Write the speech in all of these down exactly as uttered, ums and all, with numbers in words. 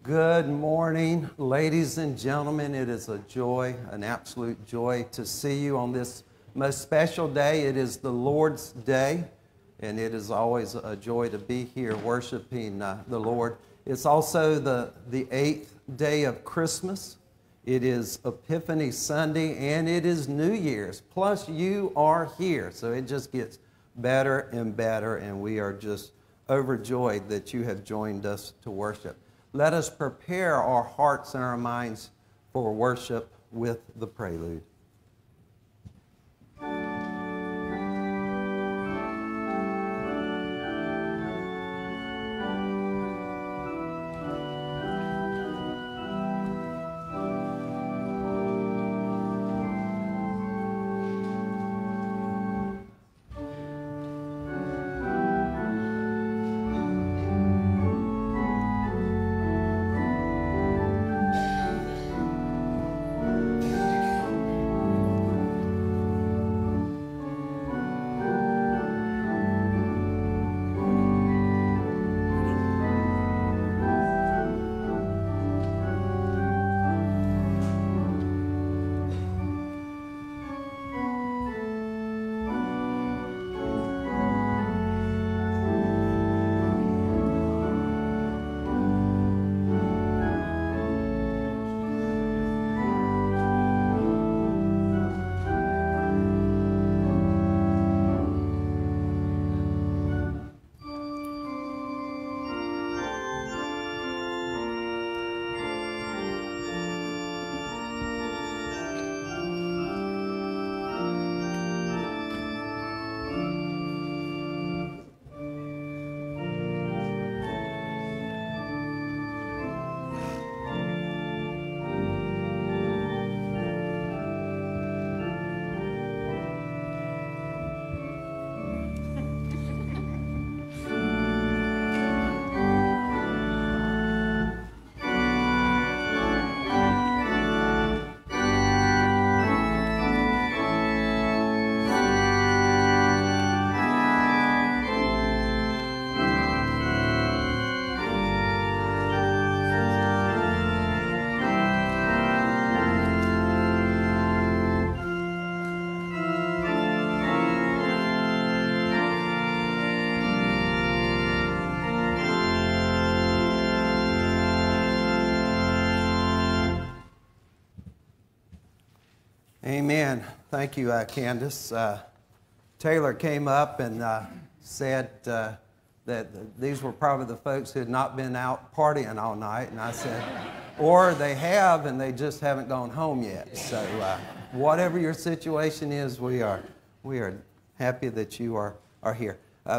Good morning, ladies and gentlemen. It is a joy, an absolute joy to see you on this most special day. It is the Lord's Day, and it is always a joy to be here worshiping uh, the Lord. It's also the, the eighth day of Christmas. It is Epiphany Sunday, and it is New Year's. Plus, you are here, so it just gets better and better, and we are just overjoyed that you have joined us to worship. Let us prepare our hearts and our minds for worship with the prelude. Amen. Thank you, uh, Candace. Uh, Taylor came up and uh, said uh, that these were probably the folks who had not been out partying all night. And I said, or they have and they just haven't gone home yet. So uh, whatever your situation is, we are, we are happy that you are, are here. Uh,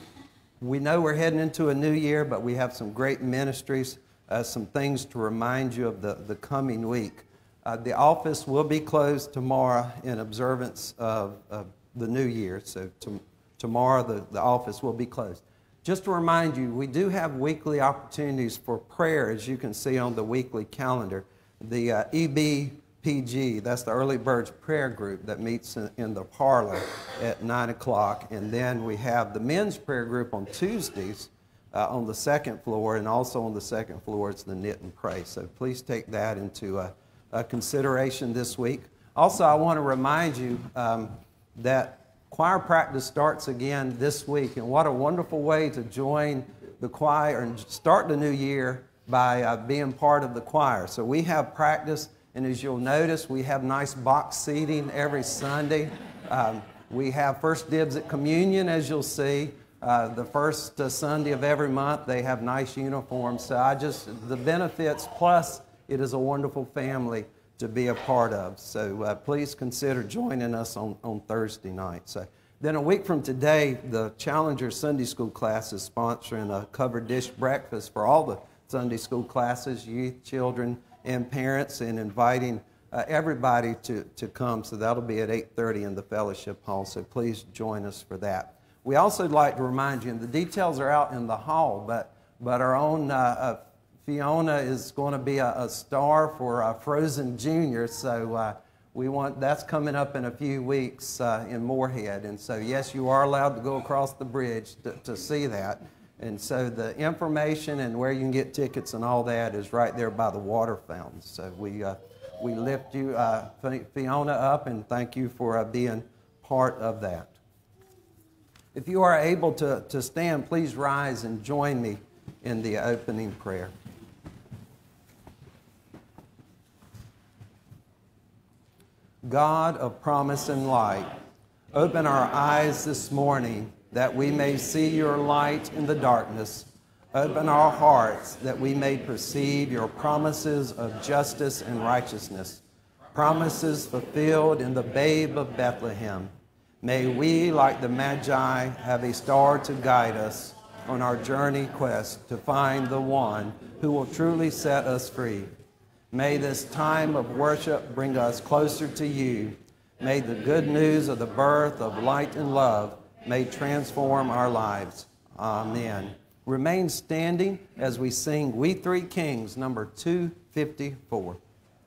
we know we're heading into a new year, but we have some great ministries, uh, some things to remind you of the, the coming week. Uh, the office will be closed tomorrow in observance of, of the new year. So to, tomorrow the, the office will be closed. Just to remind you, we do have weekly opportunities for prayer, as you can see on the weekly calendar. The uh, E B P G, that's the Early Birds Prayer Group that meets in, in the parlor at nine o'clock. And then we have the men's prayer group on Tuesdays uh, on the second floor, and also on the second floor it's the Knit and Pray. So please take that into uh, Uh, consideration this week. Also, I want to remind you um, that choir practice starts again this week, and what a wonderful way to join the choir and start the new year by uh, being part of the choir. So we have practice, and as you'll notice, we have nice box seating every Sunday. Um, we have first dibs at communion, as you'll see. Uh, the first uh, Sunday of every month, they have nice uniforms. So I just, the benefits plus it is a wonderful family to be a part of. So uh, please consider joining us on, on Thursday night. So then a week from today, the Challenger Sunday School class is sponsoring a covered dish breakfast for all the Sunday school classes, youth, children, and parents, and inviting uh, everybody to, to come. So that'll be at eight thirty in the fellowship hall. So please join us for that. We also would like to remind you, and the details are out in the hall, but, but our own uh, uh, Fiona is going to be a, a star for uh, Frozen Junior, so uh, we want that's coming up in a few weeks uh, in Moorhead. And so, yes, you are allowed to go across the bridge to, to see that. And so the information and where you can get tickets and all that is right there by the water fountain. So we, uh, we lift you, uh, Fiona, up and thank you for uh, being part of that. If you are able to, to stand, please rise and join me in the opening prayer. God of promise and light, open our eyes this morning that we may see your light in the darkness. Open our hearts that we may perceive your promises of justice and righteousness, promises fulfilled in the babe of Bethlehem. May we, like the magi, have a star to guide us on our journey quest to find the one who will truly set us free. May this time of worship bring us closer to you. May the good news of the birth of light and love may transform our lives. Amen. Remain standing as we sing We Three Kings, number two fifty-four.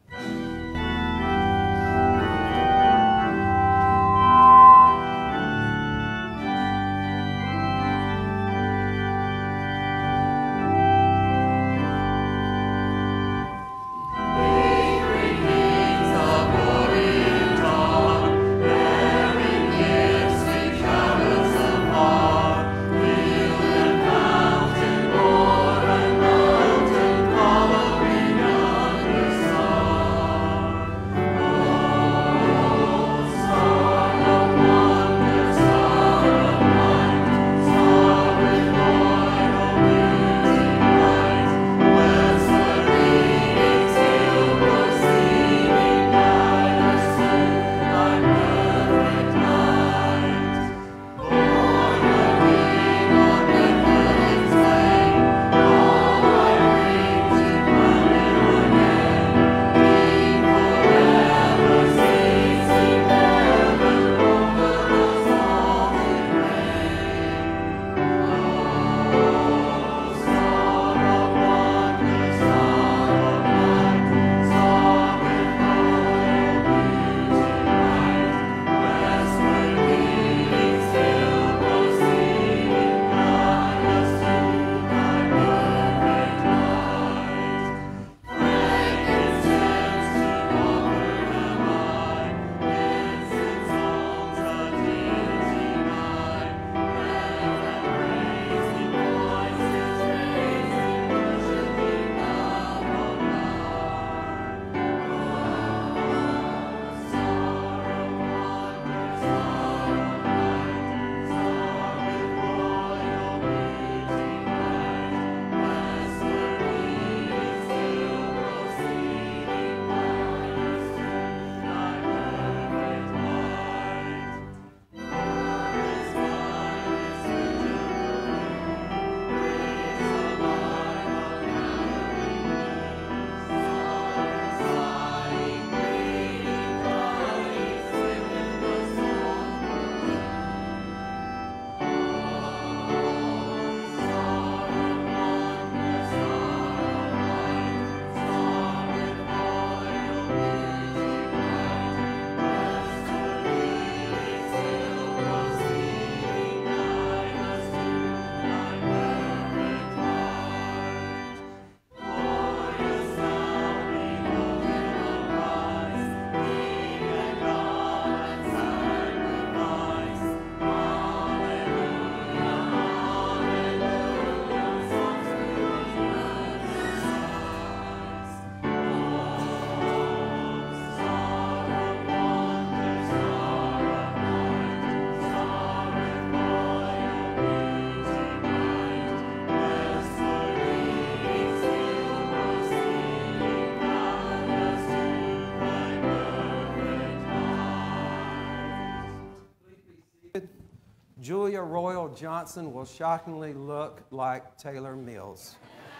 Julia Royall Johnson will shockingly look like Taylor Mills.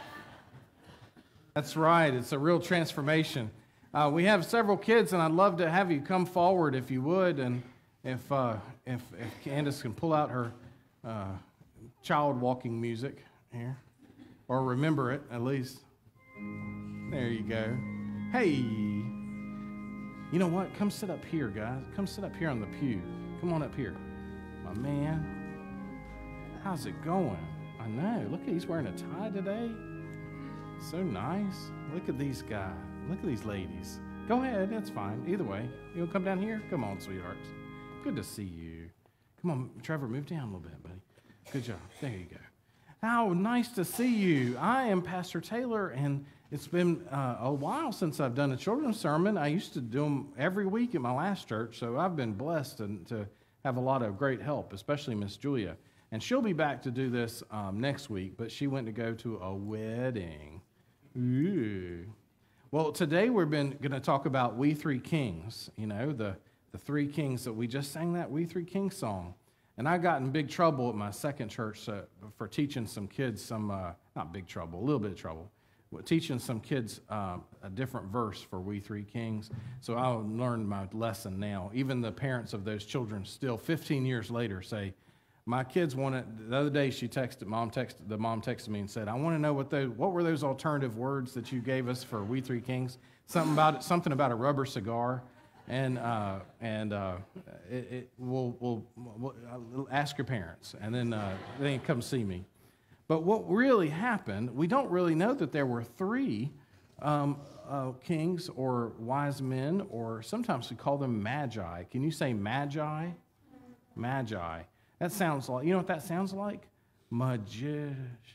That's right. It's a real transformation. Uh, we have several kids, and I'd love to have you come forward if you would, and if uh, if, if Candace can pull out her uh, child walking music here, or remember it at least. There you go. Hey, you know what? Come sit up here, guys. Come sit up here on the pew. Come on up here. My man, how's it going? I know. Look, he's wearing a tie today. So nice. Look at these guys. Look at these ladies. Go ahead. That's fine. Either way. You want to come down here? Come on, sweethearts. Good to see you. Come on, Trevor, move down a little bit, buddy. Good job. There you go. How nice to see you. I am Pastor Taylor, and it's been uh, a while since I've done a children's sermon. I used to do them every week at my last church, so I've been blessed to, to have a lot of great help, especially Miss Julia. And she'll be back to do this um, next week, but she went to go to a wedding. Ooh. Well, today we've been going to talk about We Three Kings, you know, the, the three kings that we just sang that We Three Kings song. And I got in big trouble at my second church uh, for teaching some kids some, uh, not big trouble, a little bit of trouble, but teaching some kids uh, a different verse for We Three Kings. So I learned my lesson now. Even the parents of those children still fifteen years later say, my kids wanted, the other day she texted, mom texted, the mom texted me and said, I want to know what those, what were those alternative words that you gave us for We Three Kings? Something about it, something about a rubber cigar. And uh, and uh, it, it we'll, we'll, we'll ask your parents, and then uh, they can come see me. But what really happened, we don't really know that there were three um, uh, kings or wise men, or sometimes we call them magi. Can you say magi? Magi. That sounds like, you know what that sounds like? Magician.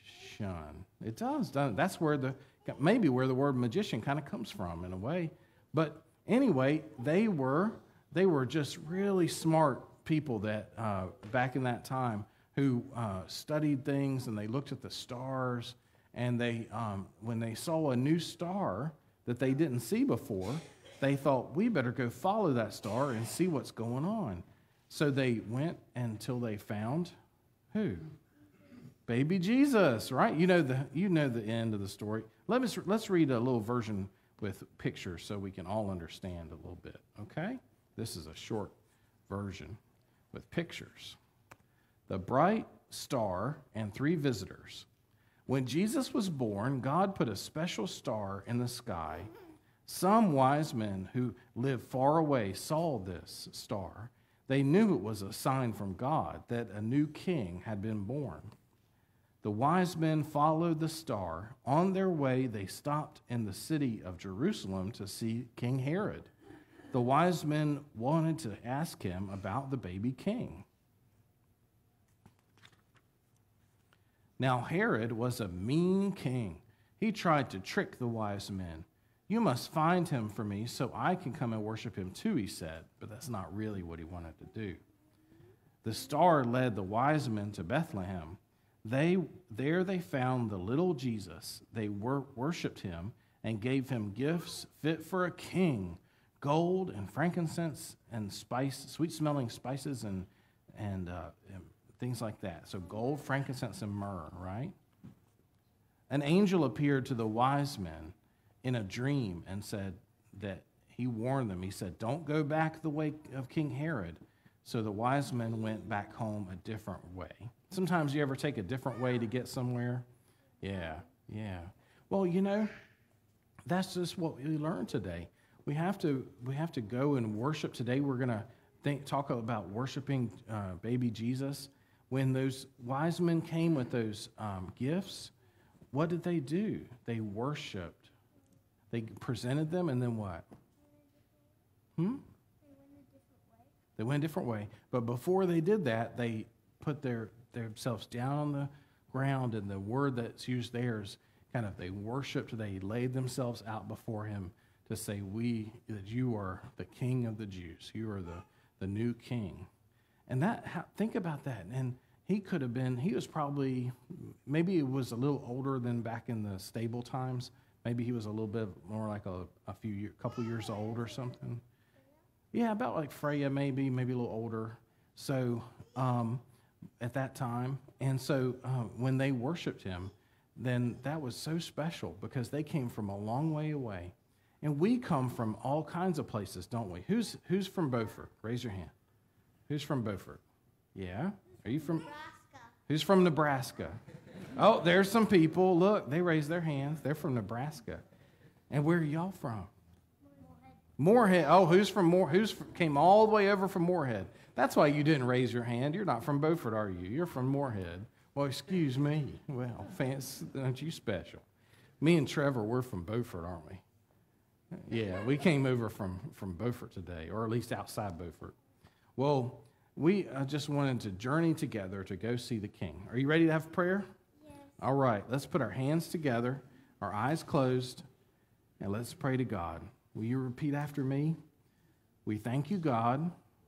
It does, doesn't it? That's where the, maybe where the word magician kind of comes from in a way. But anyway, they were they were just really smart people that uh, back in that time who uh, studied things, and they looked at the stars, and they um, when they saw a new star that they didn't see before, they thought, we better go follow that star and see what's going on. So they went until they found who? Baby Jesus, right? You know the you know the end of the story. Let us let's read a little version with pictures so we can all understand a little bit, okay? This is a short version with pictures. The bright star and three visitors. When Jesus was born, God put a special star in the sky. Some wise men who lived far away saw this star. They knew it was a sign from God that a new king had been born. The wise men followed the star. On their way, they stopped in the city of Jerusalem to see King Herod. The wise men wanted to ask him about the baby king. Now Herod was a mean king. He tried to trick the wise men. You must find him for me so I can come and worship him too, he said. But that's not really what he wanted to do. The star led the wise men to Bethlehem. They, there they found the little Jesus. They wor- worshipped him and gave him gifts fit for a king, gold and frankincense and spice, sweet-smelling spices and, and, uh, and things like that. So gold, frankincense, and myrrh, right? An angel appeared to the wise men in a dream and said that he warned them. He said, don't go back the way of King Herod. So the wise men went back home a different way. Sometimes you ever take a different way to get somewhere? Yeah, yeah. Well, you know, that's just what we learned today. We have to we have to go and worship. Today we're going to think talk about worshiping uh, baby Jesus. When those wise men came with those um, gifts, what did they do? They worshiped. They presented them, and then what? Hmm? They went a different way. But before they did that, they put their themselves down on the ground, and the word that's used there is kind of they worshiped, they laid themselves out before him to say, we, that you are the king of the Jews. You are the, the new king. And that, how, think about that. And he could have been, he was probably, maybe he was a little older than back in the stable times. Maybe he was a little bit more like a, a few year, couple years old or something. Yeah, about like Freya, maybe, maybe a little older. So, um, at that time. And so uh, when they worshiped him, then that was so special because they came from a long way away. And we come from all kinds of places, don't we? Who's who's from Beaufort? Raise your hand. Who's from Beaufort? Yeah? Are you from? Nebraska. Who's from Nebraska? Oh, there's some people. Look, they raised their hands. They're from Nebraska. And where are y'all from? Moorhead. Oh, who's from Moore? Who's from, came all the way over from Moorhead? That's why you didn't raise your hand. You're not from Beaufort, are you? You're from Moorhead. Well, excuse me. Well, fancy, aren't you special? Me and Trevor, we're from Beaufort, aren't we? Yeah, we came over from, from Beaufort today, or at least outside Beaufort. Well, we uh, just wanted to journey together to go see the King. Are you ready to have prayer? Yes. All right, let's put our hands together, our eyes closed, and let's pray to God. Will you repeat after me? We thank you, God,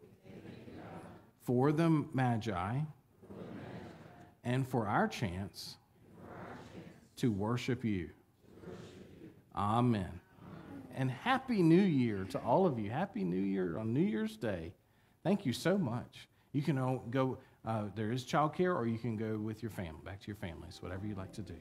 for the magi and for our chance to worship you. Amen. And Happy New Year to all of you. Happy New Year on New Year's Day. Thank you so much. You can all go, uh, there is childcare, or you can go with your family, back to your families, whatever you'd like to do.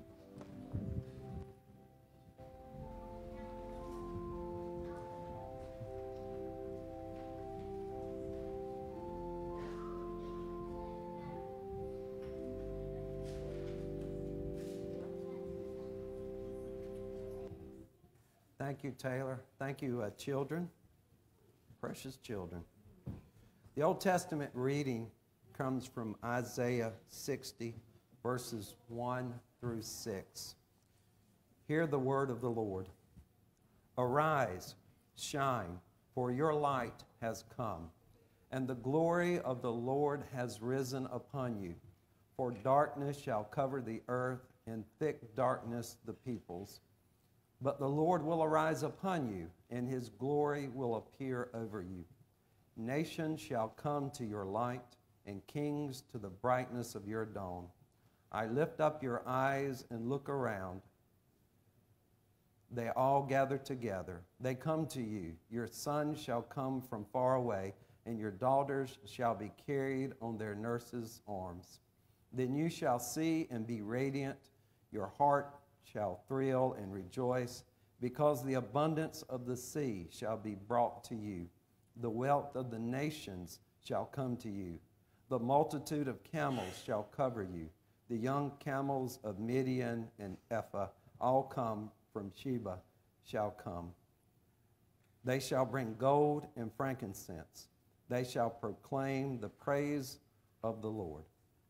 Thank you, Taylor. Thank you, uh, children, precious children. The Old Testament reading comes from Isaiah sixty, verses one through six. Hear the word of the Lord. Arise, shine, for your light has come, and the glory of the Lord has risen upon you. For darkness shall cover the earth, and thick darkness the peoples. But the Lord will arise upon you, and his glory will appear over you. Nations shall come to your light, and kings to the brightness of your dawn. I lift up your eyes and look around. They all gather together. They come to you. Your sons shall come from far away, and your daughters shall be carried on their nurses' arms. Then you shall see and be radiant. Your heart shall thrill and rejoice, because the abundance of the sea shall be brought to you. The wealth of the nations shall come to you. The multitude of camels shall cover you. The young camels of Midian and Ephah, all come from Sheba, shall come. They shall bring gold and frankincense. They shall proclaim the praise of the Lord.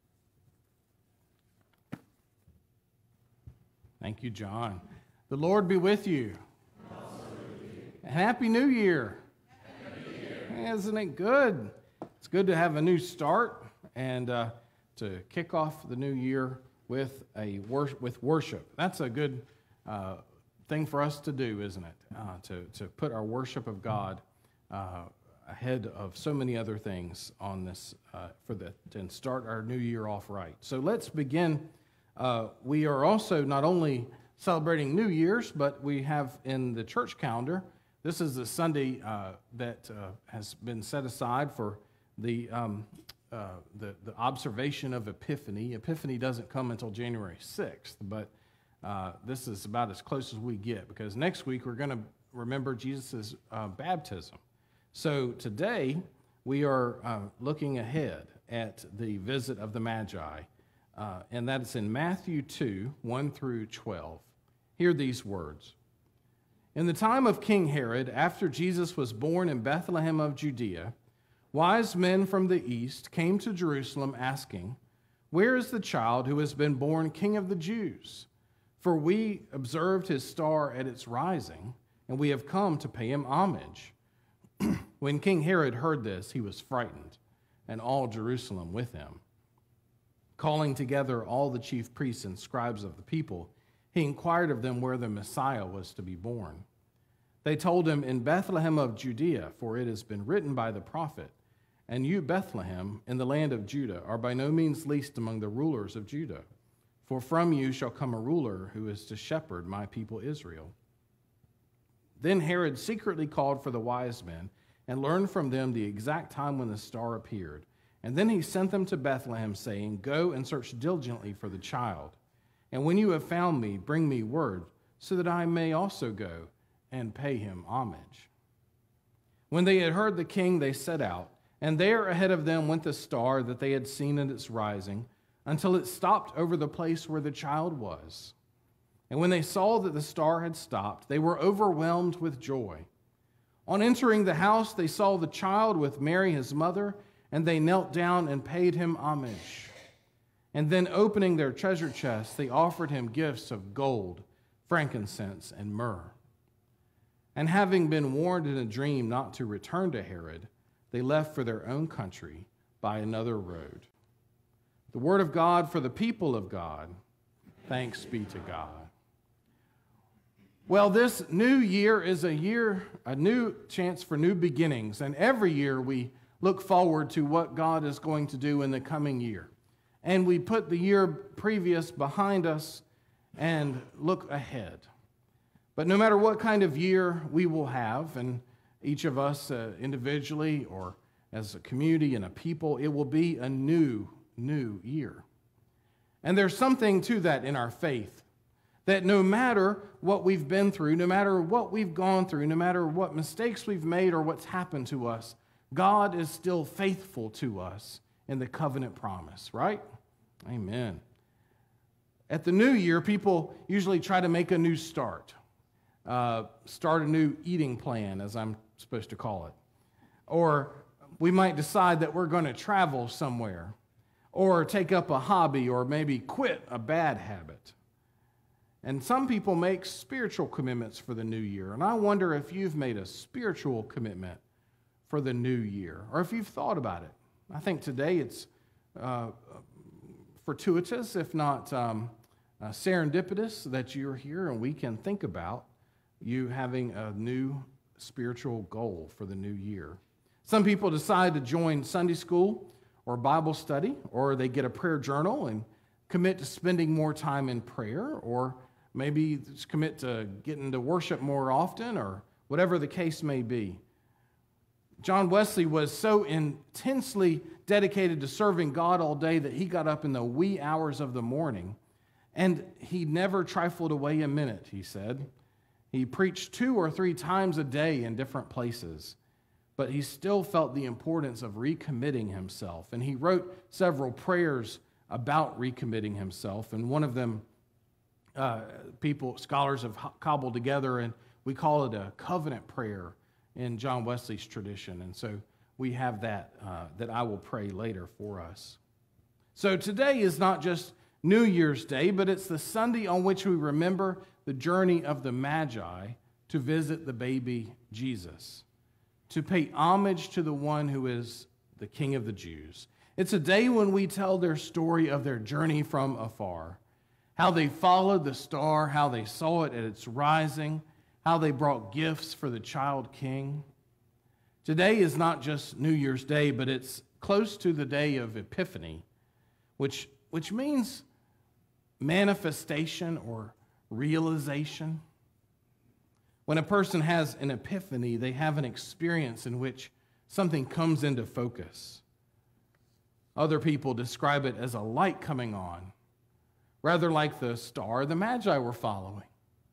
Thank you, John. The Lord be with you. And also with you. And Happy New Year. Happy New Year. Isn't it good? It's good to have a new start and uh, to kick off the new year with a wor- with worship. That's a good uh, thing for us to do, isn't it? Uh, to to put our worship of God uh, ahead of so many other things on this uh, for the and start our new year off right. So let's begin. Uh, we are also not only celebrating New Year's, but we have in the church calendar, this is the Sunday uh, that uh, has been set aside for the, um, uh, the the observation of Epiphany. Epiphany doesn't come until January sixth, but uh, this is about as close as we get, because next week we're going to remember Jesus' uh, baptism. So today we are uh, looking ahead at the visit of the Magi. Uh, and that's in Matthew two, one through twelve. Hear these words. In the time of King Herod, after Jesus was born in Bethlehem of Judea, wise men from the east came to Jerusalem asking, "Where is the child who has been born King of the Jews? For we observed his star at its rising, and we have come to pay him homage." When King Herod heard this, he was frightened, and all Jerusalem with him. Calling together all the chief priests and scribes of the people, he inquired of them where the Messiah was to be born. They told him, "In Bethlehem of Judea, for it has been written by the prophet, 'And you, Bethlehem, in the land of Judah, are by no means least among the rulers of Judah. For from you shall come a ruler who is to shepherd my people Israel.' Then Herod secretly called for the wise men and learned from them the exact time when the star appeared. And then he sent them to Bethlehem, saying, 'Go and search diligently for the child. And when you have found me, bring me word, so that I may also go and pay him homage.' When they had heard the king, they set out, and there ahead of them went the star that they had seen at its rising, until it stopped over the place where the child was. And when they saw that the star had stopped, they were overwhelmed with joy. On entering the house, they saw the child with Mary his mother, and they knelt down and paid him homage. And then opening their treasure chests, they offered him gifts of gold, frankincense, and myrrh. And having been warned in a dream not to return to Herod, they left for their own country by another road. The word of God for the people of God. Thanks be to God. Well, this new year is a year, a new chance for new beginnings. And every year we look forward to what God is going to do in the coming year. And we put the year previous behind us and look ahead. But no matter what kind of year we will have, and each of us uh, individually or as a community and a people, it will be a new, new year. And there's something to that in our faith, that no matter what we've been through, no matter what we've gone through, no matter what mistakes we've made or what's happened to us, God is still faithful to us in the covenant promise, right? Amen. At the new year, people usually try to make a new start, uh, start a new eating plan, as I'm supposed to call it. Or we might decide that we're going to travel somewhere, or take up a hobby, or maybe quit a bad habit. And some people make spiritual commitments for the new year. And I wonder if you've made a spiritual commitment for the new year, or if you've thought about it. I think today it's uh, fortuitous, if not um, uh, serendipitous, that you're here and we can think about you having a new spiritual goal for the new year. Some people decide to join Sunday school or Bible study, or they get a prayer journal and commit to spending more time in prayer, or maybe just commit to getting to worship more often, or whatever the case may be. John Wesley was so intensely dedicated to serving God all day that he got up in the wee hours of the morning, and he never trifled away a minute, he said. He preached two or three times a day in different places, but he still felt the importance of recommitting himself, and he wrote several prayers about recommitting himself, and one of them uh, people, scholars have cobbled together, and we call it a covenant prayer in John Wesley's tradition. And so we have that uh, that I will pray later for us. So today is not just New Year's Day, but it's the Sunday on which we remember the journey of the Magi to visit the baby Jesus, to pay homage to the one who is the King of the Jews. It's a day when we tell their story of their journey from afar, how they followed the star, how they saw it at its rising, how they brought gifts for the child king. Today is not just New Year's Day, but it's close to the day of Epiphany, which, which means manifestation or realization. When a person has an epiphany, they have an experience in which something comes into focus. Other people describe it as a light coming on, rather like the star the Magi were following.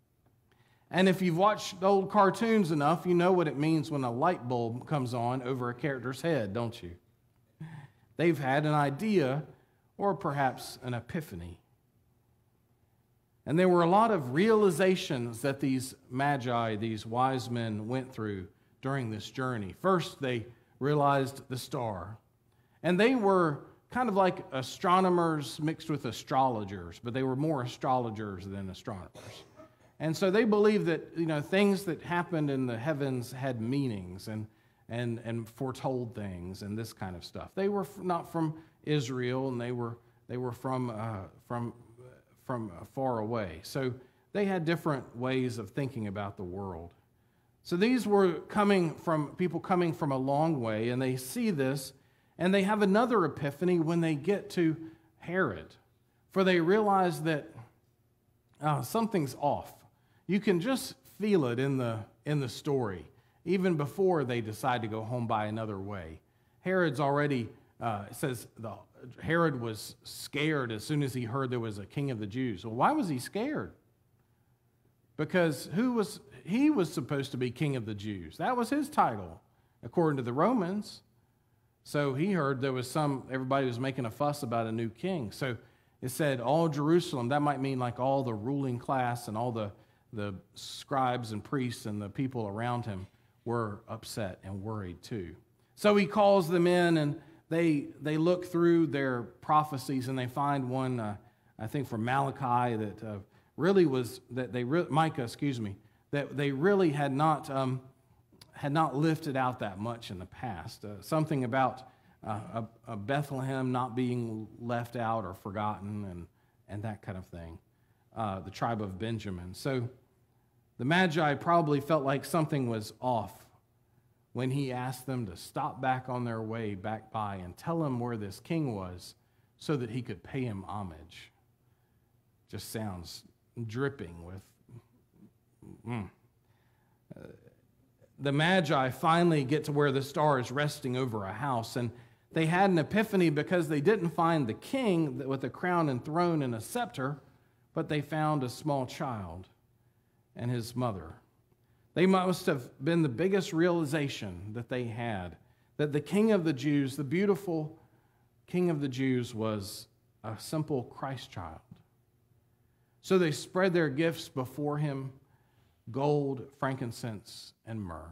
And if you've watched old cartoons enough, you know what it means when a light bulb comes on over a character's head, don't you? They've had an idea or perhaps an epiphany. And there were a lot of realizations that these magi, these wise men, went through during this journey. First, they realized the star. And they were kind of like astronomers mixed with astrologers, but they were more astrologers than astronomers. And so they believed that, you know, things that happened in the heavens had meanings and, and, and foretold things and this kind of stuff. They were not from Israel, and they were, they were from, uh, from, from far away. So they had different ways of thinking about the world. So these were coming from people coming from a long way, and they see this, and they have another epiphany when they get to Herod, for they realize that uh, something's off. You can just feel it in the, in the story, even before they decide to go home by another way. Herod's already, uh, it says the, Herod was scared as soon as he heard there was a king of the Jews. Well, why was he scared? Because who was he was supposed to be king of the Jews. That was his title, according to the Romans. So he heard there was some, everybody was making a fuss about a new king. So it said all Jerusalem, that might mean like all the ruling class and all the the scribes and priests and the people around him were upset and worried too. So he calls them in, and they they look through their prophecies and they find one, uh, I think from Malachi, that uh, really was, that they, re- Micah, excuse me, that they really had not, um, had not lifted out that much in the past. Uh, something about uh, a, a Bethlehem not being left out or forgotten and, and that kind of thing. Uh, the tribe of Benjamin. So the Magi probably felt like something was off when he asked them to stop back on their way back by and tell him where this king was so that he could pay him homage. Just sounds dripping with... Mm. Uh, the Magi finally get to where the star is resting over a house, and they had an epiphany because they didn't find the king with a crown and throne and a scepter, but they found a small child and his mother. They must have been the biggest realization that they had, that the King of the Jews, the beautiful King of the Jews, was a simple Christ child. So they spread their gifts before him, gold, frankincense, and myrrh.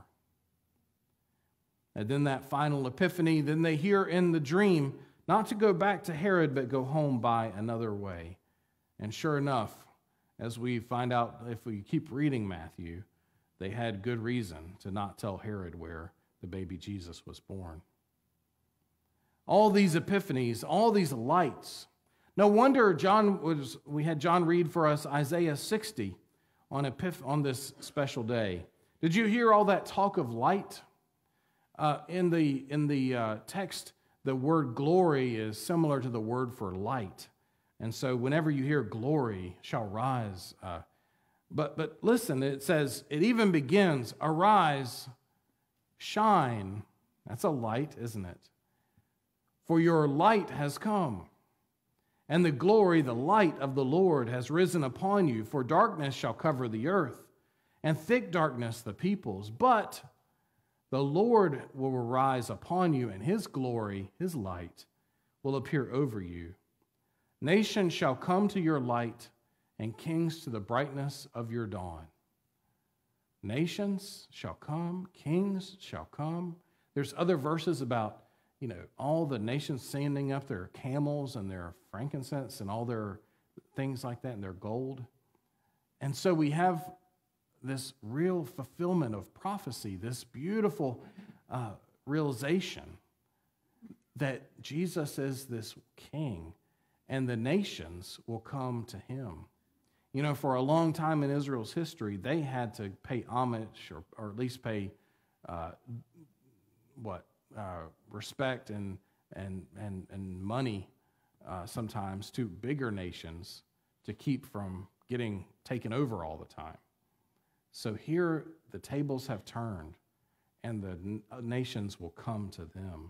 And then that final epiphany, then they hear in the dream not to go back to Herod, but go home by another way. And sure enough, as we find out, if we keep reading Matthew, they had good reason to not tell Herod where the baby Jesus was born. All these epiphanies, all these lights. No wonder John was. We had John read for us Isaiah sixty on Epiph- on this special day. Did you hear all that talk of light? Uh, in the in the uh, text, the word glory is similar to the word for light. And so whenever you hear glory shall rise, uh, but but listen, it says, it even begins, arise, shine. That's a light, isn't it? For your light has come, and the glory, the light of the Lord has risen upon you. For darkness shall cover the earth, and thick darkness the peoples. But the Lord will arise upon you, and his glory, his light, will appear over you. Nations shall come to your light, and kings to the brightness of your dawn. Nations shall come, kings shall come. There's other verses about, you know, all the nations sending up their camels and their frankincense and all their things like that and their gold. And so we have this real fulfillment of prophecy, this beautiful uh, realization that Jesus is this king, and the nations will come to him. You know, for a long time in Israel's history, they had to pay homage or, or at least pay, uh, what, uh, respect and, and, and, and money uh, sometimes to bigger nations to keep from getting taken over all the time. So here the tables have turned, and the n- nations will come to them.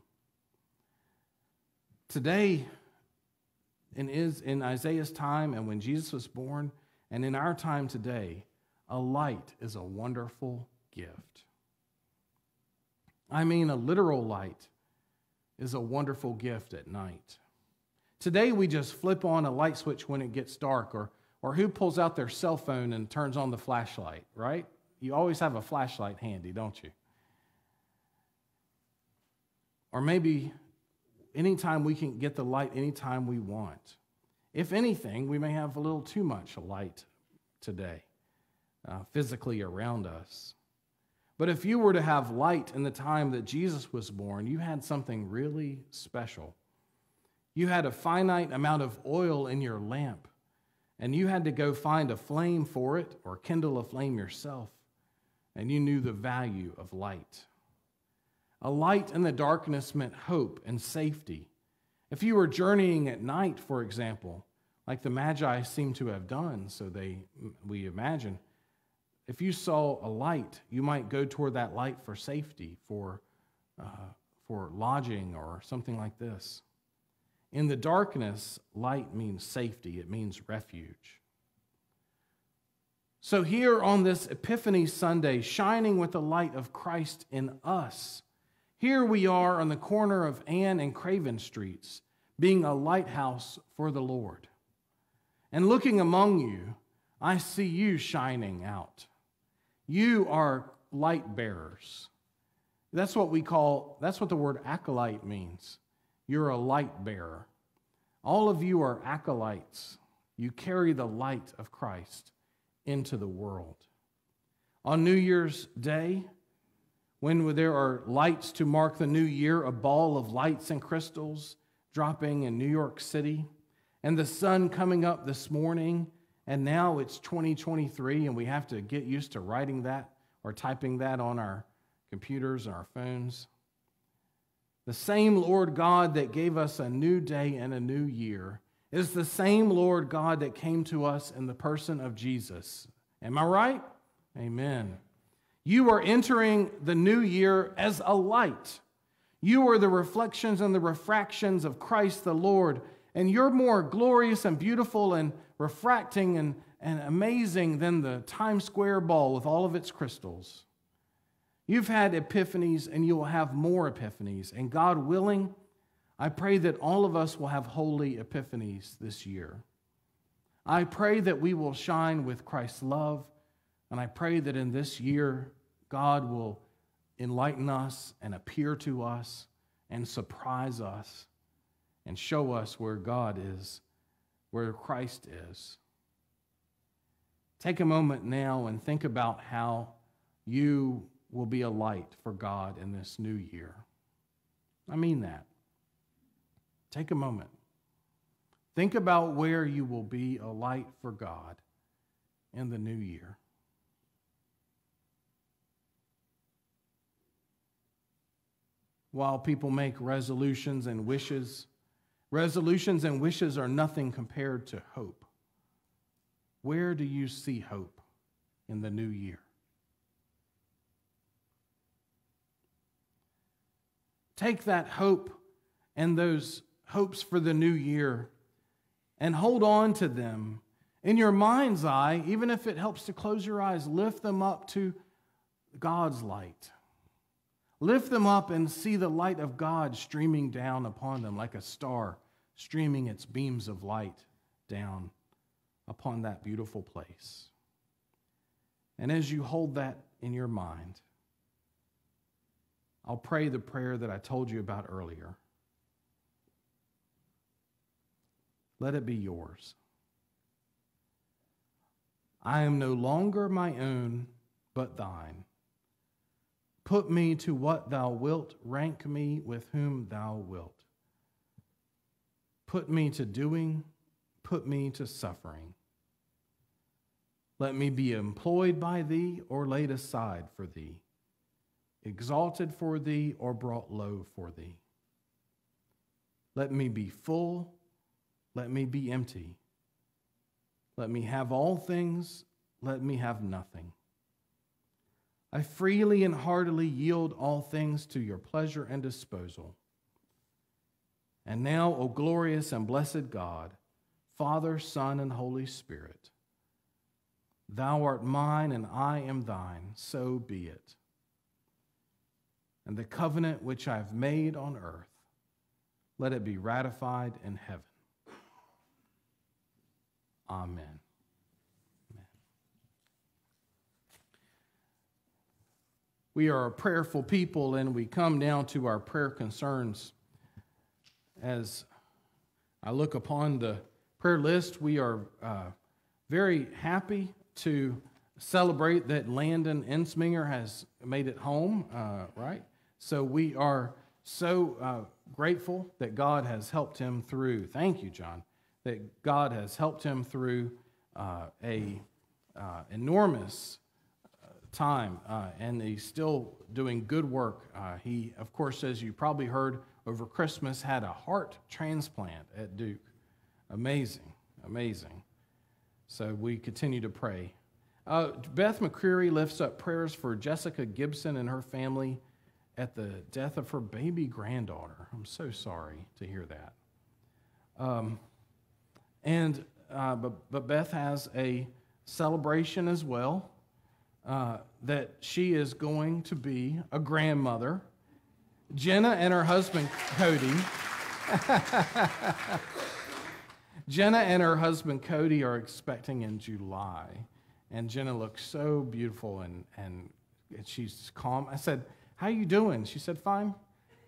Today, in, is, in Isaiah's time and when Jesus was born, and in our time today, a light is a wonderful gift. I mean, a literal light is a wonderful gift at night. Today, we just flip on a light switch when it gets dark, or, or who pulls out their cell phone and turns on the flashlight, right? You always have a flashlight handy, don't you? Or maybe anytime we can get the light anytime we want. If anything, we may have a little too much light today, uh, physically around us. But if you were to have light in the time that Jesus was born, you had something really special. You had a finite amount of oil in your lamp, and you had to go find a flame for it or kindle a flame yourself, and you knew the value of light. A light in the darkness meant hope and safety. If you were journeying at night, for example, like the Magi seem to have done, so they we imagine, if you saw a light, you might go toward that light for safety, for, uh, for lodging or something like this. In the darkness, light means safety. It means refuge. So here on this Epiphany Sunday, shining with the light of Christ in us, here we are on the corner of Ann and Craven Streets, being a lighthouse for the Lord. And looking among you, I see you shining out. You are light bearers. That's what we call, that's what the word acolyte means. You're a light bearer. All of you are acolytes. You carry the light of Christ into the world. On New Year's Day, when there are lights to mark the new year, a ball of lights and crystals dropping in New York City, and the sun coming up this morning, and now it's twenty twenty-three, and we have to get used to writing that or typing that on our computers and our phones. The same Lord God that gave us a new day and a new year is the same Lord God that came to us in the person of Jesus. Am I right? Amen. You are entering the new year as a light. You are the reflections and the refractions of Christ the Lord, and you're more glorious and beautiful and refracting and, and amazing than the Times Square ball with all of its crystals. You've had epiphanies, and you will have more epiphanies. And God willing, I pray that all of us will have holy epiphanies this year. I pray that we will shine with Christ's love, and I pray that in this year, God will enlighten us and appear to us and surprise us and show us where God is, where Christ is. Take a moment now and think about how you will be a light for God in this new year. I mean that. Take a moment. Think about where you will be a light for God in the new year. While people make resolutions and wishes, resolutions and wishes are nothing compared to hope. Where do you see hope in the new year? Take that hope and those hopes for the new year and hold on to them. In your mind's eye, even if it helps to close your eyes, lift them up to God's light. Lift them up and see the light of God streaming down upon them like a star, streaming its beams of light down upon that beautiful place. And as you hold that in your mind, I'll pray the prayer that I told you about earlier. Let it be yours. I am no longer my own, but thine. Put me to what thou wilt, rank me with whom thou wilt. Put me to doing, put me to suffering. Let me be employed by thee or laid aside for thee, exalted for thee or brought low for thee. Let me be full, let me be empty. Let me have all things, let me have nothing. I freely and heartily yield all things to your pleasure and disposal. And now, O glorious and blessed God, Father, Son, and Holy Spirit, thou art mine and I am thine, so be it. And the covenant which I have made on earth, let it be ratified in heaven. Amen. Amen. We are a prayerful people, and we come down to our prayer concerns. As I look upon the prayer list, we are uh, very happy to celebrate that Landon Ensminger has made it home, uh, right? So we are so uh, grateful that God has helped him through. Thank you, John. That God has helped him through uh, a uh, enormous uh, time, uh, and he's still doing good work. Uh, he, of course, as you probably heard over Christmas, had a heart transplant at Duke. Amazing, amazing. So we continue to pray. Uh, Beth McCreary lifts up prayers for Jessica Gibson and her family at the death of her baby granddaughter. I'm so sorry to hear that. Um, and uh, but, but Beth has a celebration as well, uh, that she is going to be a grandmother. Jenna and her husband Cody. Jenna and her husband Cody are expecting in July, and Jenna looks so beautiful and and she's calm. I said, "How you doing?" She said, "Fine."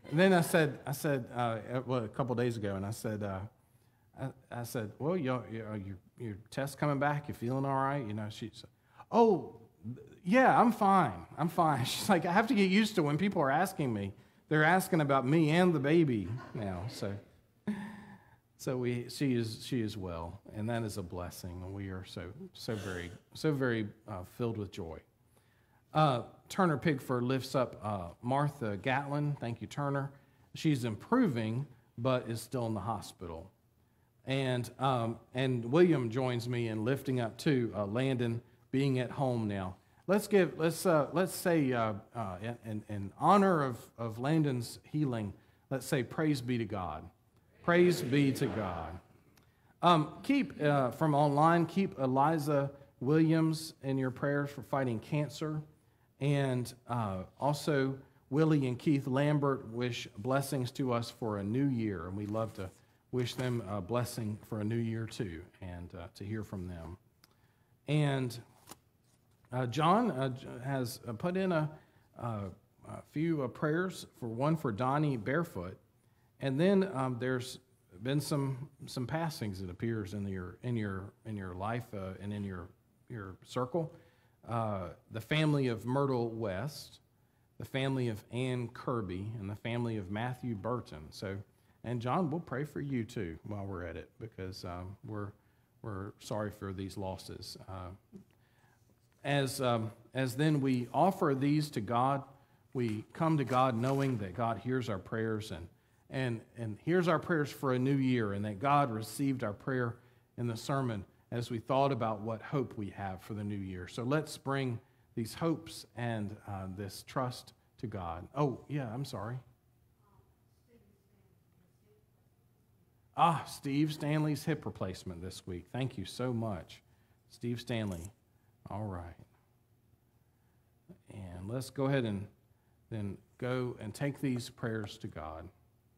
And then I said, I said, uh, well, a couple days ago, and I said, uh, I, I said, well, your, your, your test coming back? You feeling all right? You know, she said, oh, yeah, I'm fine. I'm fine. She's like, I have to get used to when people are asking me. They're asking about me and the baby now. So, so we, she is, she is well, and that is a blessing, and we are so, so very, so very uh, filled with joy. Uh, Turner Pigford lifts up uh, Martha Gatlin. Thank you, Turner. She's improving, but is still in the hospital. And um, and William joins me in lifting up too. Uh, Landon being at home now. Let's give. Let's uh, let's say uh, uh, in, in honor of of Landon's healing. Let's say praise be to God. Praise be to God. Um, keep uh, from online. Keep Eliza Williams in your prayers for fighting cancer. And uh, also, Willie and Keith Lambert wish blessings to us for a new year, and we love to wish them a blessing for a new year too, and uh, to hear from them. And uh, John uh, has put in a, a, a few uh, prayers, for one for Donnie Barefoot, and then um, there's been some some passings, it appears, in your in your in your life uh, and in your your circle. Uh, the family of Myrtle West, the family of Ann Kirby, and the family of Matthew Burton. So, and John, we'll pray for you too while we're at it, because um, we're we're sorry for these losses. Uh, as um, as then we offer these to God, we come to God knowing that God hears our prayers and and and hears our prayers for a new year, and that God received our prayer in the sermon as we thought about what hope we have for the new year. So let's bring these hopes and uh, this trust to God. Oh, yeah, I'm sorry. Ah, Steve Stanley's hip replacement this week. Thank you so much, Steve Stanley. All right. And let's go ahead and then go and take these prayers to God.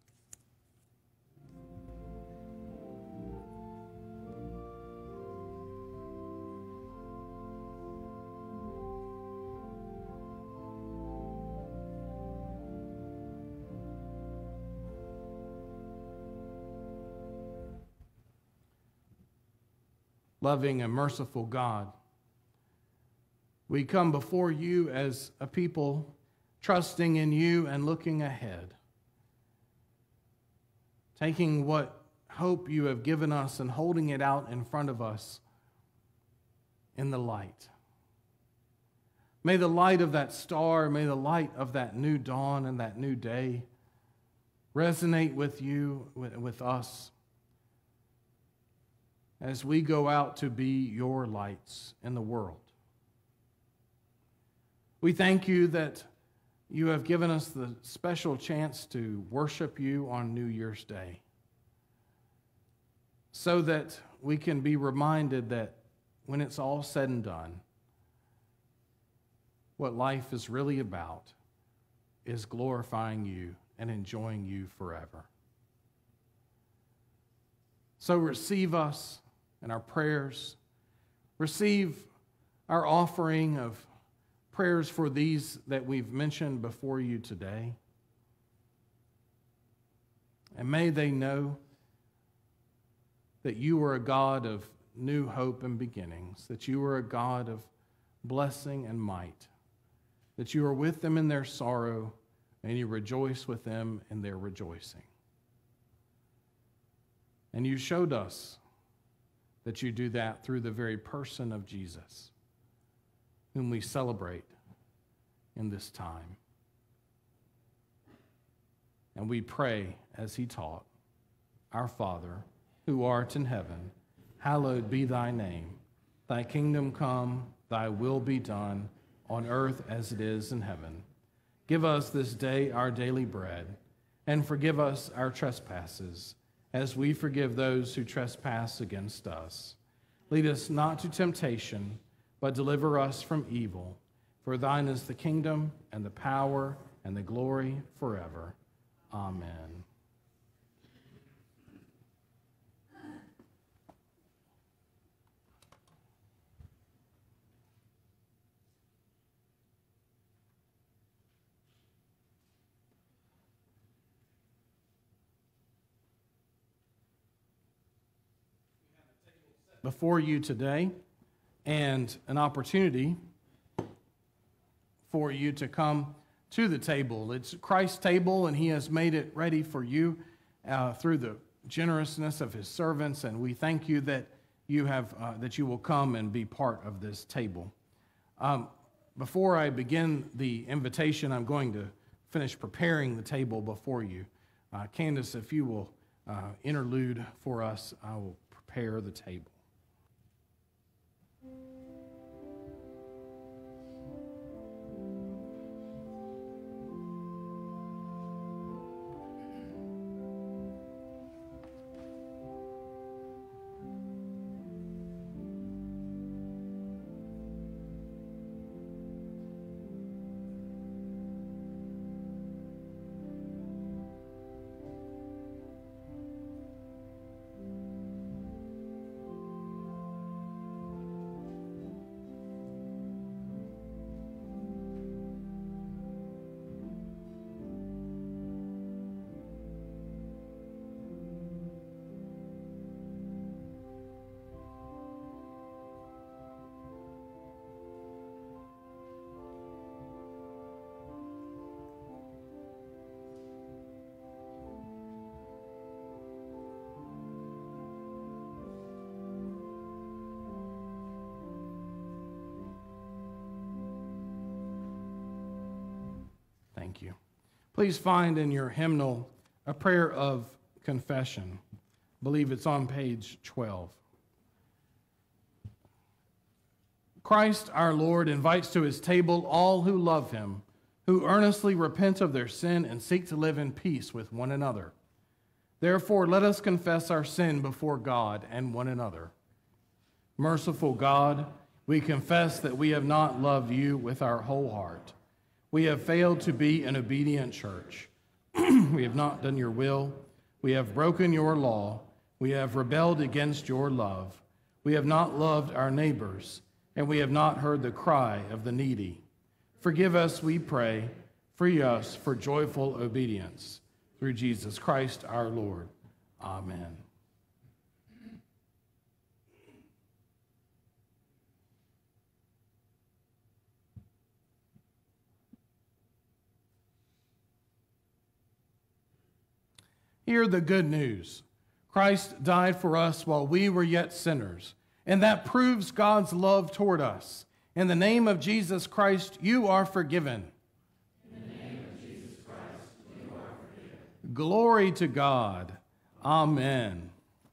Loving and merciful God, we come before you as a people trusting in you and looking ahead, taking what hope you have given us and holding it out in front of us in the light. May the light of that star, may the light of that new dawn and that new day resonate with you, with, with us, as we go out to be your lights in the world. We thank you that you have given us the special chance to worship you on New Year's Day, so that we can be reminded that when it's all said and done, what life is really about is glorifying you and enjoying you forever. So receive us and our prayers. Receive our offering of prayers for these that we've mentioned before you today. And may they know that you are a God of new hope and beginnings, that you are a God of blessing and might, that you are with them in their sorrow and you rejoice with them in their rejoicing. And you showed us that you do that through the very person of Jesus, whom we celebrate in this time. And we pray as he taught, Our Father, who art in heaven, hallowed be thy name. Thy kingdom come, thy will be done, on earth as it is in heaven. Give us this day our daily bread, and forgive us our trespasses, as we forgive those who trespass against us. Lead us not to temptation, but deliver us from evil. For thine is the kingdom, and the power, and the glory forever. Amen. before you today and an opportunity for you to come to the table. It's Christ's table, and he has made it ready for you uh, through the generousness of his servants, and we thank you that you have uh, that you will come and be part of this table. Um, before I begin the invitation, I'm going to finish preparing the table before you. Uh, Candace, if you will uh, interlude for us, I will prepare the table. Thank you. Please find in your hymnal a prayer of confession. I believe it's on page twelve. Christ our Lord invites to his table all who love him, who earnestly repent of their sin and seek to live in peace with one another. Therefore, let us confess our sin before God and one another. Merciful God, we confess that we have not loved you with our whole heart. We have failed to be an obedient church. We have not done your will. We have broken your law. We have rebelled against your love. We have not loved our neighbors, and we have not heard the cry of the needy. Forgive us, we pray. Free us for joyful obedience. Through Jesus Christ our Lord. Amen. Hear the good news. Christ died for us while we were yet sinners, and that proves God's love toward us. In the name of Jesus Christ, you are forgiven. In the name of Jesus Christ, you are forgiven. Glory to God. Amen.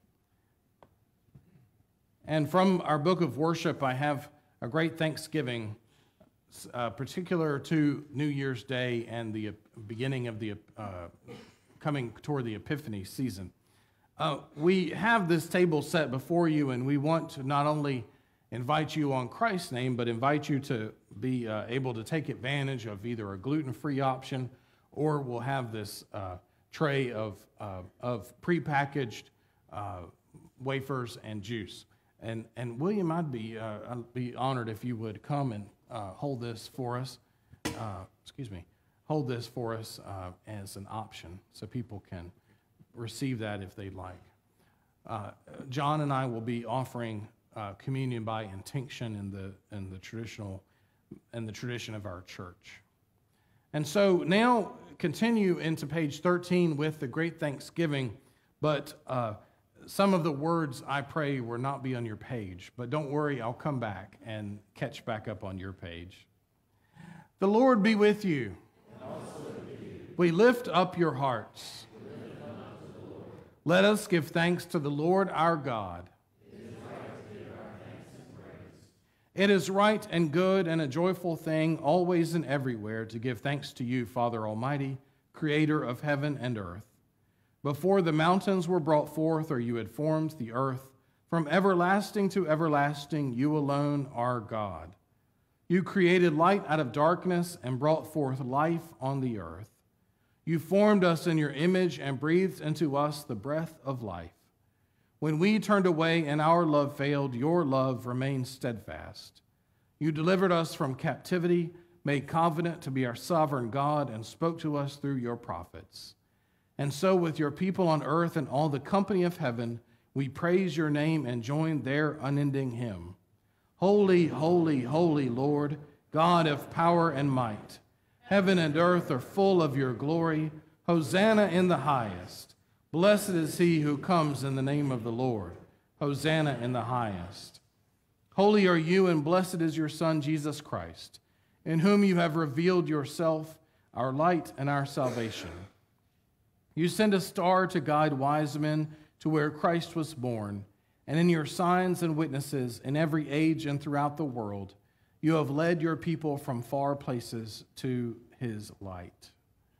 And from our book of worship, I have a great thanksgiving, uh, particular to New Year's Day and the beginning of the uh, coming toward the Epiphany season. Uh, we have this table set before you, and we want to not only invite you on Christ's name, but invite you to be uh, able to take advantage of either a gluten-free option, or we'll have this uh, tray of, uh, of prepackaged uh, wafers and juice. And, and William, I'd be, uh, I'd be honored if you would come and uh, hold this for us. Uh, excuse me. Hold this for us uh, as an option so people can receive that if they'd like. Uh, John and I will be offering uh, communion by intinction in the in the traditional in the tradition of our church. And so now continue into page thirteen with the great thanksgiving, but uh, some of the words I pray will not be on your page. But don't worry, I'll come back and catch back up on your page. The Lord be with you. We lift up your hearts. Let us give thanks to the Lord our God. It is right and good and a joyful thing, always and everywhere, to give thanks to you, Father Almighty, creator of heaven and earth. Before the mountains were brought forth, or you had formed the earth, from everlasting to everlasting, you alone are God. You created light out of darkness and brought forth life on the earth. You formed us in your image and breathed into us the breath of life. When we turned away and our love failed, your love remained steadfast. You delivered us from captivity, made covenant to be our sovereign God, and spoke to us through your prophets. And so with your people on earth and all the company of heaven, We praise your name and join their unending hymn. Holy, holy, holy Lord, God of power and might. Heaven and earth are full of your glory. Hosanna in the highest. Blessed is he who comes in the name of the Lord. Hosanna in the highest. Holy are you, and blessed is your Son, Jesus Christ, in whom you have revealed yourself, our light and our salvation. You sent a star to guide wise men to where Christ was born, and in your signs and witnesses in every age and throughout the world, you have led your people from far places to his light.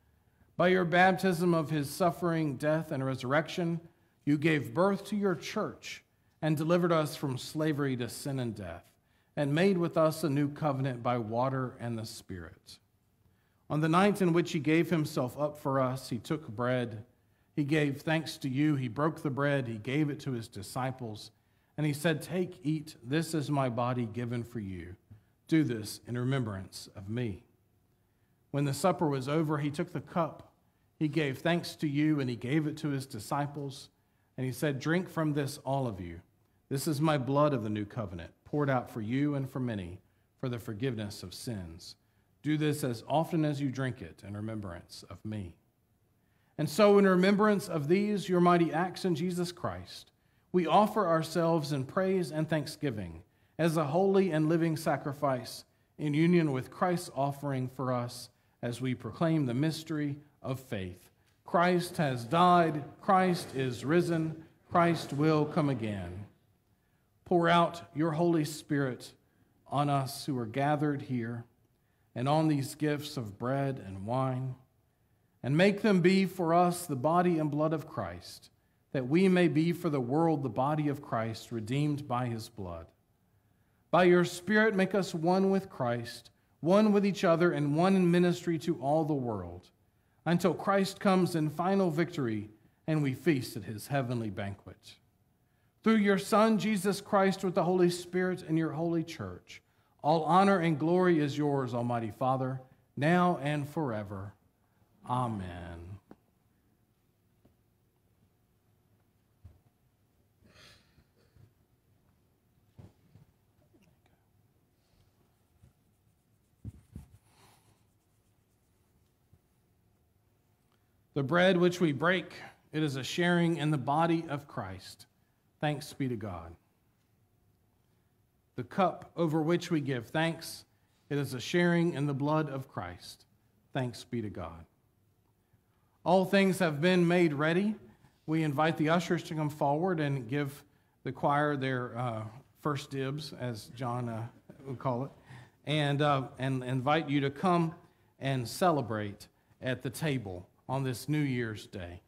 By your baptism of his suffering, death, and resurrection, you gave birth to your church and delivered us from slavery to sin and death, and made with us a new covenant by water and the Spirit. On the night in which he gave himself up for us, he took bread. He gave thanks to you. He broke the bread. He gave it to his disciples. And he said, "Take, eat. This is my body given for you. Do this in remembrance of me." When the supper was over, he took the cup. He gave thanks to you, and he gave it to his disciples. And he said, "Drink from this, all of you. This is my blood of the new covenant, poured out for you and for many for the forgiveness of sins. Do this as often as you drink it in remembrance of me." And so in remembrance of these, your mighty acts in Jesus Christ, we offer ourselves in praise and thanksgiving as a holy and living sacrifice in union with Christ's offering for us as we proclaim the mystery of faith. Christ has died. Christ is risen. Christ will come again. Pour out your Holy Spirit on us who are gathered here and on these gifts of bread and wine, and make them be for us the body and blood of Christ, that we may be for the world the body of Christ, redeemed by his blood. By your Spirit, make us one with Christ, one with each other, and one in ministry to all the world, until Christ comes in final victory and we feast at his heavenly banquet. Through your Son, Jesus Christ, with the Holy Spirit and your holy church, all honor and glory is yours, Almighty Father, now and forever. Amen. The bread which we break, it is a sharing in the body of Christ. Thanks be to God. The cup over which we give thanks, it is a sharing in the blood of Christ. Thanks be to God. All things have been made ready. We invite the ushers to come forward and give the choir their uh, first dibs, as John uh, would call it, and, uh, and invite you to come and celebrate at the table on this New Year's Day.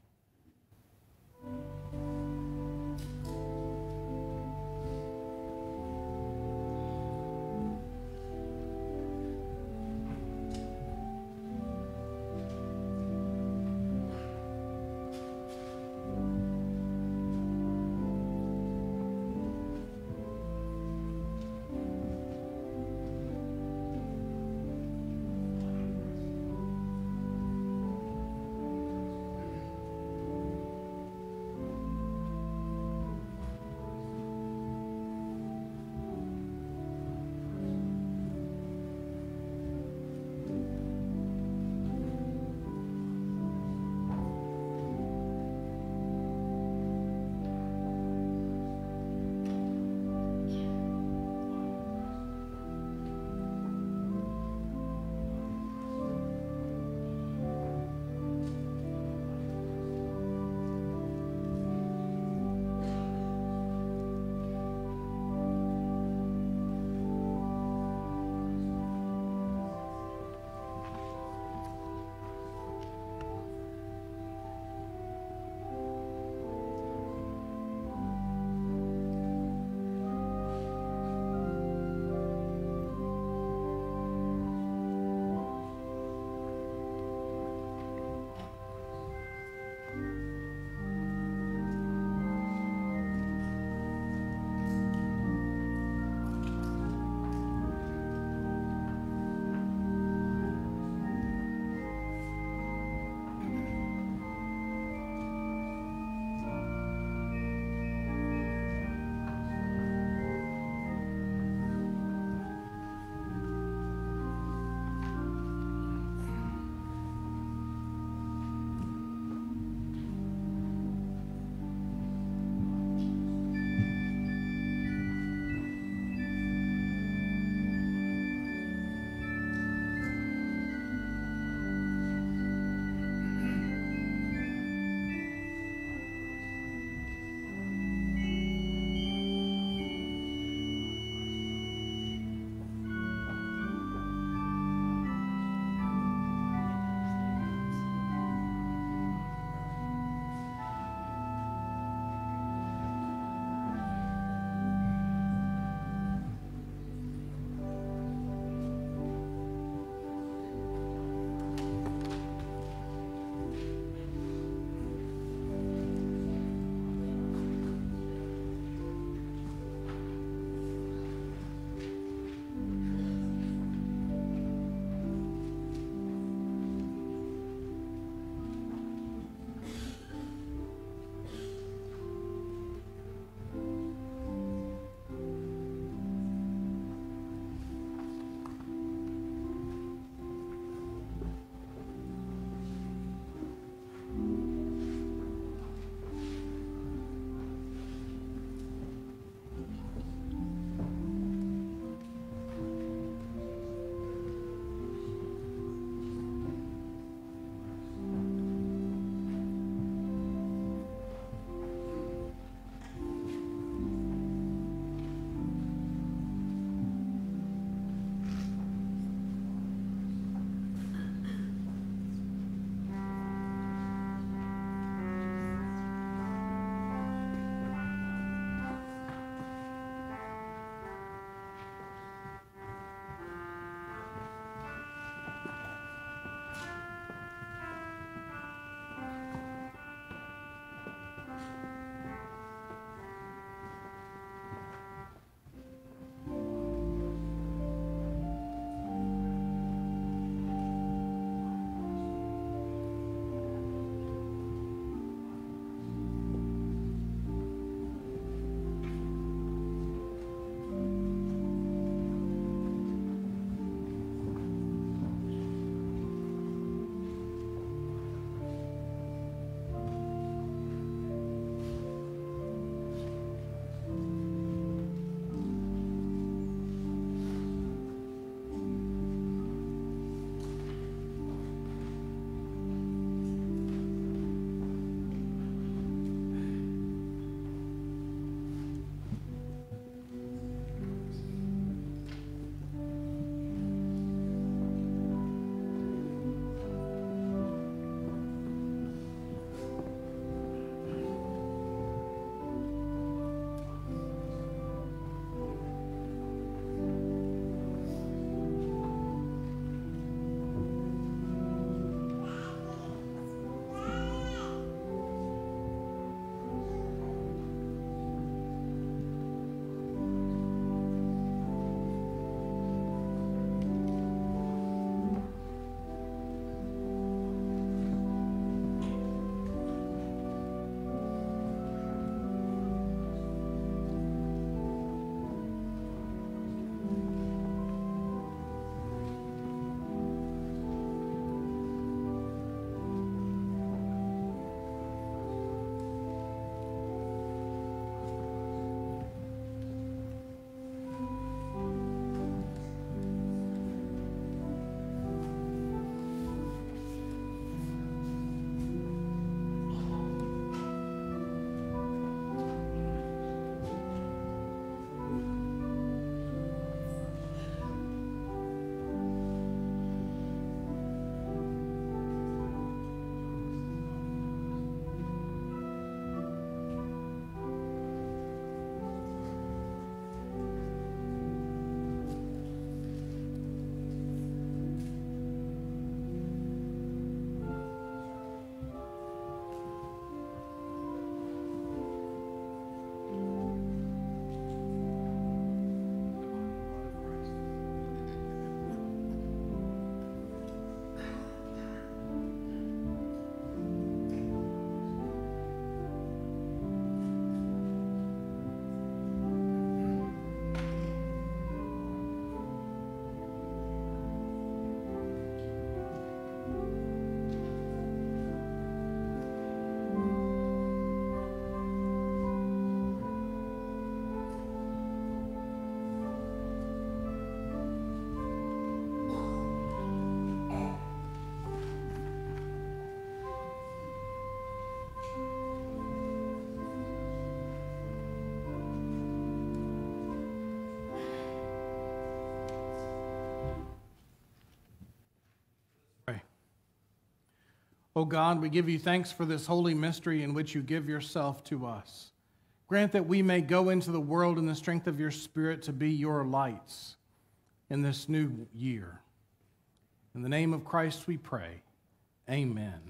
O God, we give you thanks for this holy mystery in which you give yourself to us. Grant that we may go into the world in the strength of your Spirit to be your lights in this new year. In the name of Christ we pray. Amen.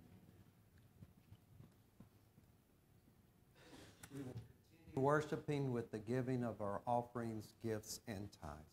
We will continue worshiping with the giving of our offerings, gifts, and tithes.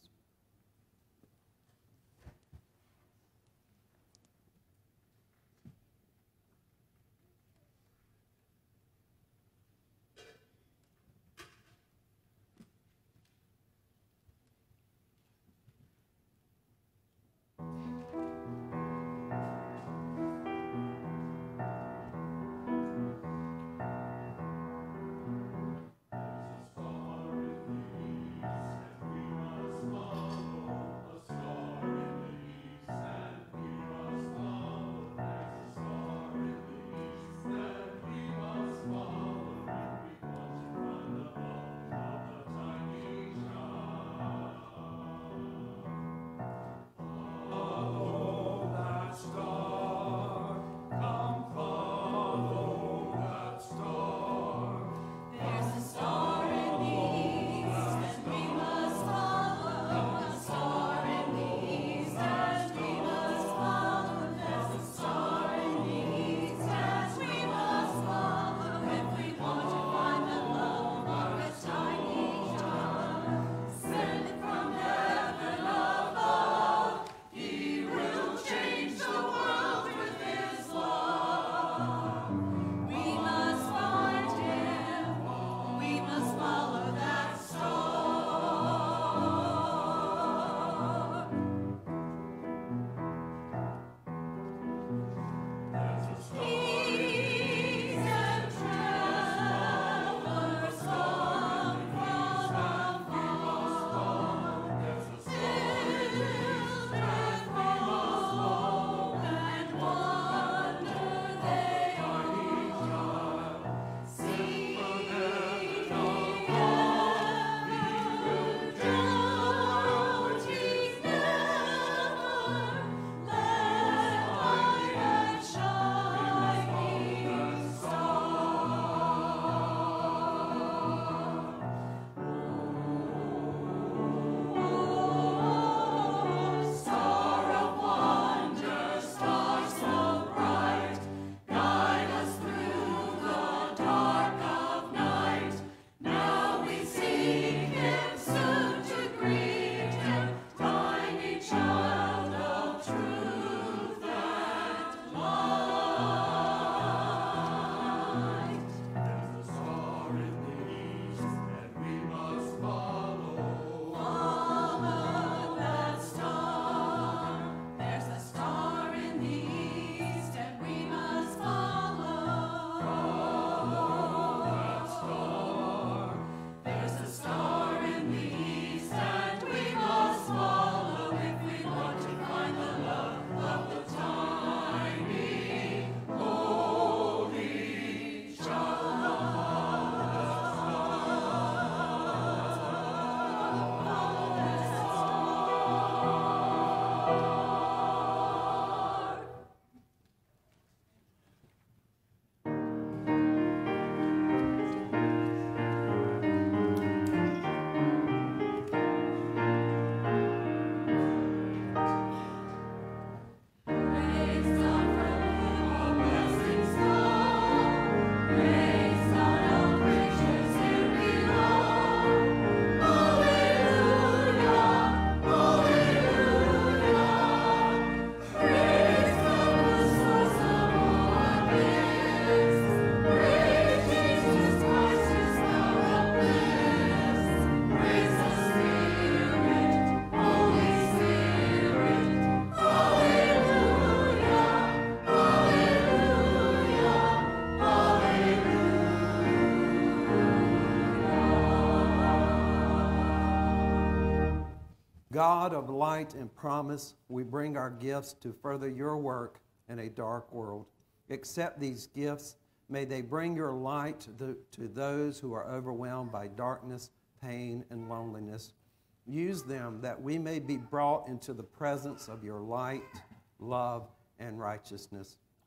God of light and promise, we bring our gifts to further your work in a dark world. Accept these gifts. May they bring your light to, to those who are overwhelmed by darkness, pain, and loneliness. Use them that we may be brought into the presence of your light, love, and righteousness.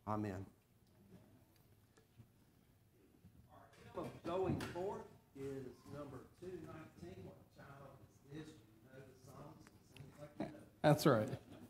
Amen. Our hymn of going forth is number two nineteen. What child is this? You know the songs. It seems like you know. That's right.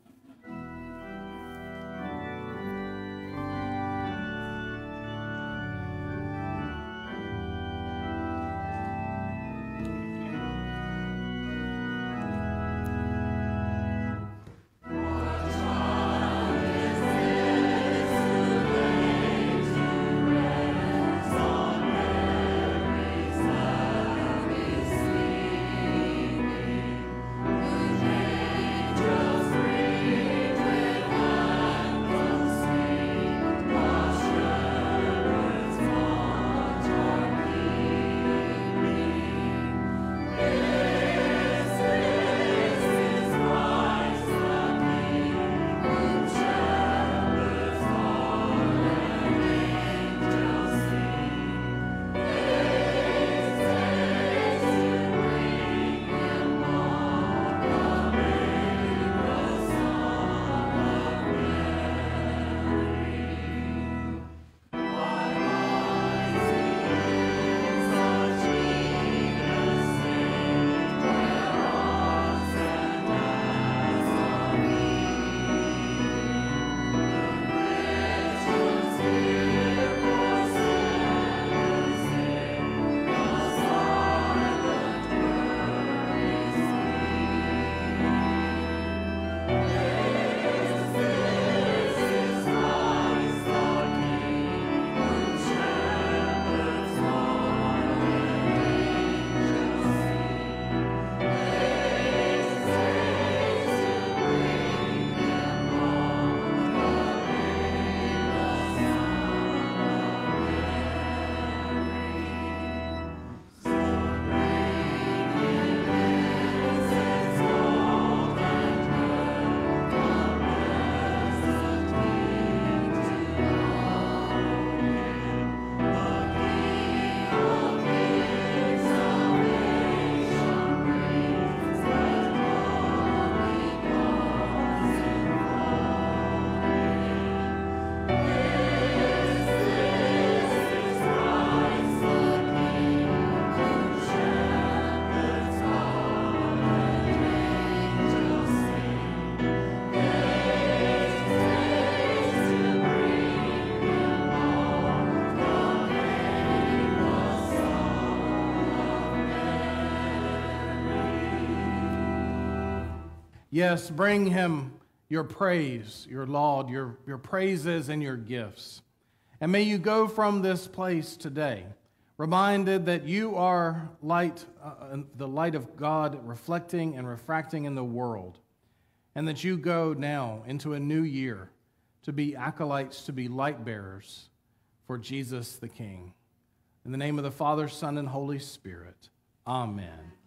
Yes, bring him your praise, your laud, your, your praises and your gifts. And may you go from this place today reminded that you are light, uh, the light of God reflecting and refracting in the world, and that you go now into a new year to be acolytes, to be light bearers for Jesus the King. In the name of the Father, Son, and Holy Spirit, amen.